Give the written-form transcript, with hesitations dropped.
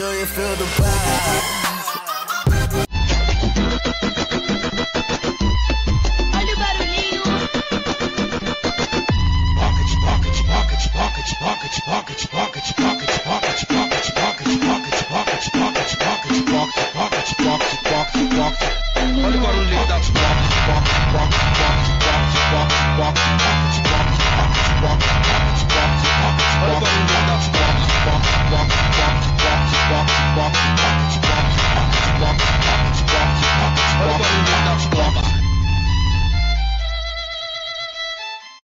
you feel the vibe. Olha o barulhinho. Pocket, pocket, pocket, pocket, pocket, pocket, pocket.